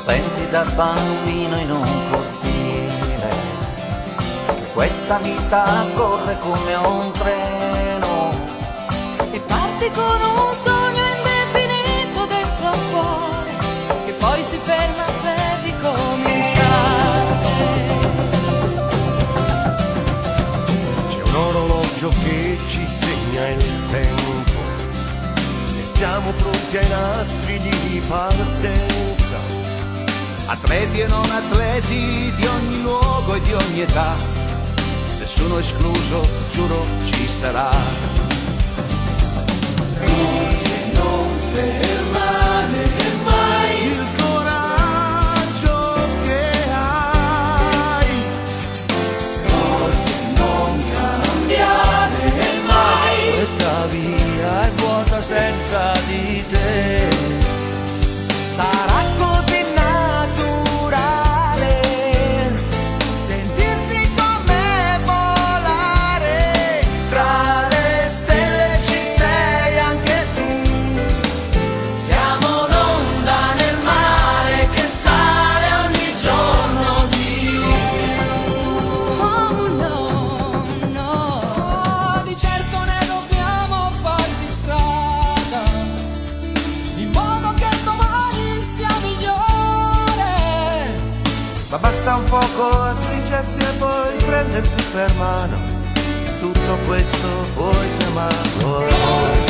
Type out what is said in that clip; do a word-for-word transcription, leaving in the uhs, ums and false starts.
senti da bambino in un cortile, che questa vita corre come un treno e parti con un sogno indefinito dentro al cuore, che poi si ferma per ricominciare. C'è un orologio che ci segna il tempo e siamo pronti ai nastri di partenza, atleti e non atleti di ogni luogo e di ogni età, nessuno escluso, giuro ci sarà. Corri, non fermare mai il coraggio che hai. Corri, non cambiare mai. Questa via è vuota senza di te, sarà così naturale sentirsi come volare. Tra le stelle ci sei anche tu, siamo un'onda nel mare che sale ogni giorno di Oh no, no, oh, di certo ne dobbiamo far di strada, in modo che domani sia migliore. Ma basta un poco stringersi e poi prendersi per mano, tutto questo puoi chiamarlo amore.